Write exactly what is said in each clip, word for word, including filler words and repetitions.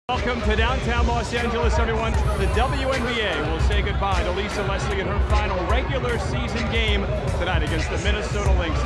Welcome to downtown Los Angeles, everyone. The W N B A will say goodbye to Lisa Leslie in her final regular season game tonight against the Minnesota Lynx.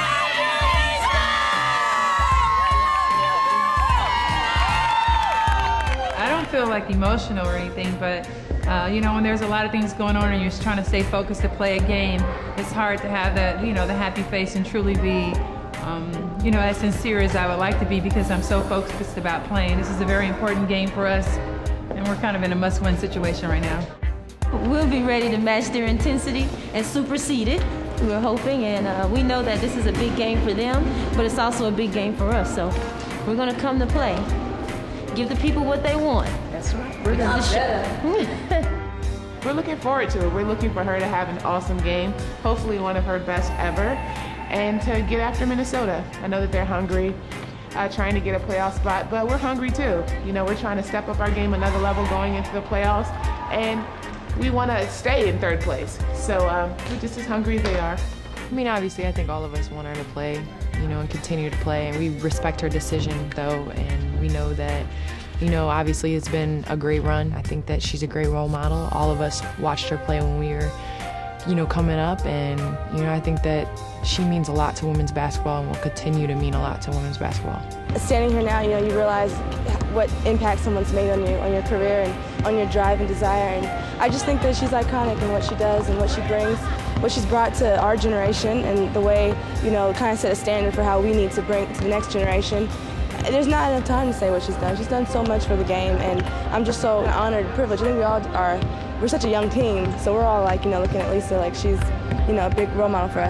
I don't feel like emotional or anything, but uh, you know, when there's a lot of things going on and you're trying to stay focused to play a game, it's hard to have that, you know, the happy face and truly be Um, you know, as sincere as I would like to be, because I'm so focused about playing. This is a very important game for us, and we're kind of in a must-win situation right now. We'll be ready to match their intensity and supersede it. We're hoping, and uh, we know that this is a big game for them, but it's also a big game for us. So we're going to come to play, give the people what they want. That's right. We're going to show. We're looking forward to it. We're looking for her to have an awesome game, hopefully one of her best ever, and to get after Minnesota. I know that they're hungry, uh, trying to get a playoff spot, but we're hungry too. You know, we're trying to step up our game another level going into the playoffs, and we want to stay in third place. So um, we're just as hungry as they are. I mean, obviously, I think all of us want her to play, you know, and continue to play, and we respect her decision, though, and we know that, you know, obviously it's been a great run. I think that she's a great role model. All of us watched her play when we were, you know, coming up, and, you know, I think that she means a lot to women's basketball and will continue to mean a lot to women's basketball. Standing here now, you know, you realize what impact someone's made on you, on your career, and on your drive and desire. And I just think that she's iconic in what she does and what she brings, what she's brought to our generation, and the way, you know, kind of set a standard for how we need to bring to the next generation. There's not enough time to say what she's done. She's done so much for the game, and I'm just so honored and privileged. I think we all are. We're such a young team, so we're all like, you know, looking at Lisa like she's, you know, a big role model for us.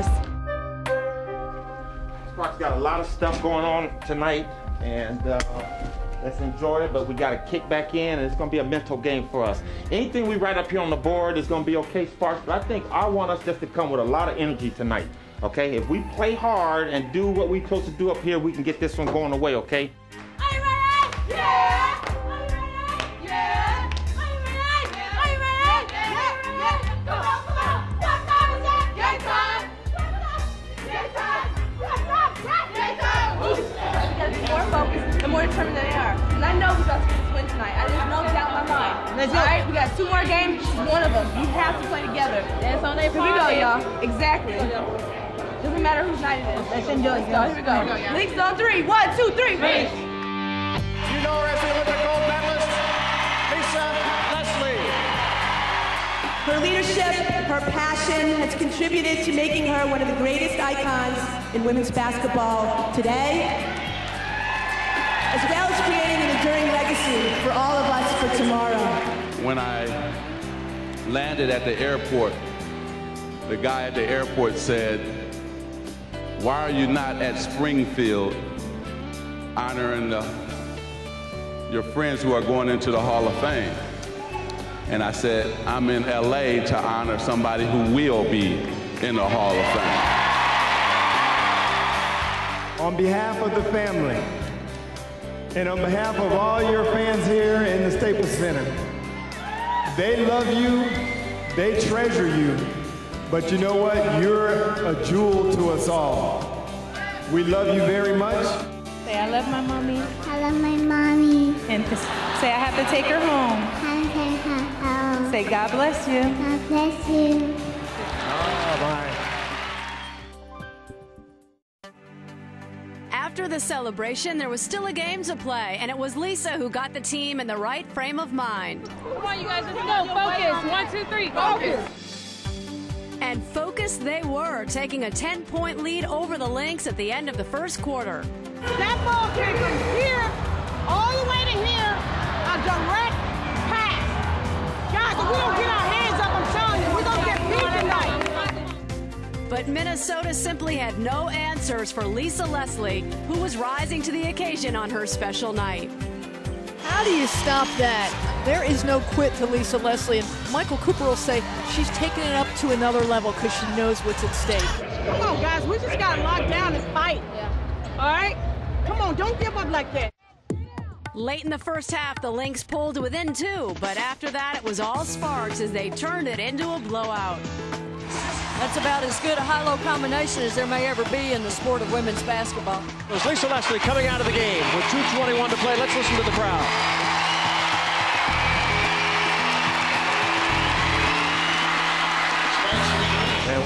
Sparks got a lot of stuff going on tonight, and uh, let's enjoy it, but we got to kick back in, and it's going to be a mental game for us. Anything we write up here on the board is going to be okay, Sparks, but I think I want us just to come with a lot of energy tonight, okay? If we play hard and do what we're supposed to do up here, we can get this one going away, okay? Are you ready? Yeah! Are you ready? Yeah! Are you ready? Are you ready? Yeah! Yeah! Come on, come on! What time is it? Game time! Game time! Game time! Game time! We gotta be more focused and more determined than they are. And I know we're about to get this win tonight. I there's no doubt in my mind. Let's go. All right, we got two more games. This is one of them. We have to play together. That's on their part. Here we go, y'all. Exactly. Doesn't matter whose night it is. Let's enjoy it. So here we go. Lynx on three. One, two, three. Finish. You know her as the Olympic gold medalist, Lisa Leslie. Her leadership, her passion has contributed to making her one of the greatest icons in women's basketball today, as well as creating an enduring legacy for all of us for tomorrow. When I landed at the airport, the guy at the airport said, "Why are you not at Springfield honoring the, your friends who are going into the Hall of Fame?" And I said, "I'm in L A to honor somebody who will be in the Hall of Fame." On behalf of the family, and on behalf of all your fans here in the Staples Center, they love you, they treasure you, but you know what? You're a jewel to us all. We love you very much. Say, I love my mommy. I love my mommy. And say, I have to take her home. I take her home. Say, God bless you. God bless you. Oh, bye. After the celebration, there was still a game to play, and it was Lisa who got the team in the right frame of mind. Come on, you guys. Let's go. Focus. One, two, three. Focus. And focused they were, taking a ten-point lead over the Lynx at the end of the first quarter. That ball came from here all the way to here, a direct pass. Guys, if we don't get our hands up, I'm telling you, we're going to get beat tonight. But Minnesota simply had no answers for Lisa Leslie, who was rising to the occasion on her special night. How do you stop that? There is no quit to Lisa Leslie, and Michael Cooper will say she's taking it up to another level because she knows what's at stake. Come on, guys, we just got to lock down and fight. Yeah. All right? Come on, don't give up like that. Late in the first half, the Lynx pulled to within two, but after that, it was all sparks as they turned it into a blowout. That's about as good a high-low combination as there may ever be in the sport of women's basketball. It was Lisa Leslie coming out of the game with two twenty-one to play. Let's listen to the crowd.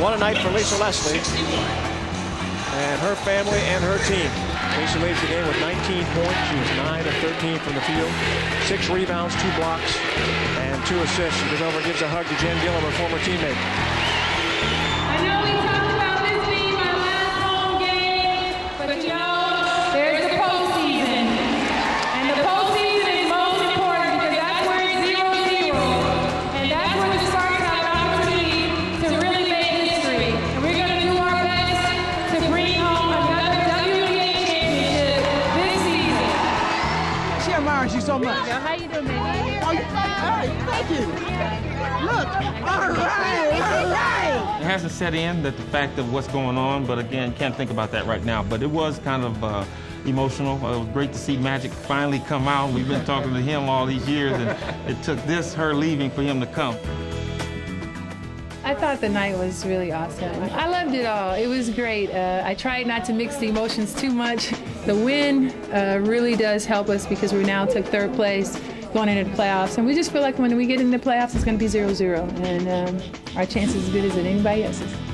What a night for Lisa Leslie and her family and her team. Lisa leads the game with nineteen points. She was nine of thirteen from the field. Six rebounds, two blocks, and two assists. She goes over and gives a hug to Jen Gillum, her former teammate. I know we talked about this being my last home game, but you know, there's the postseason. And the postseason is most important because that's where it's zero zero. And that's where the Sparks have an opportunity to really make history. And we're going to do our best to bring home another W N B A championship this season. She admires you so much. How you doing, baby? Oh, all right, thank you. Look, all right, all right. It hasn't set in that the fact of what's going on, but again, can't think about that right now. But it was kind of uh, emotional. Uh, it was great to see Magic finally come out. We've been talking to him all these years, and it took this, her leaving, for him to come. I thought the night was really awesome. I loved it all. It was great. Uh, I tried not to mix the emotions too much. The win uh, really does help us because we now took third place going into the playoffs. And we just feel like when we get into the playoffs, it's going to be zero zero. And um, our chance is as good as anybody else's.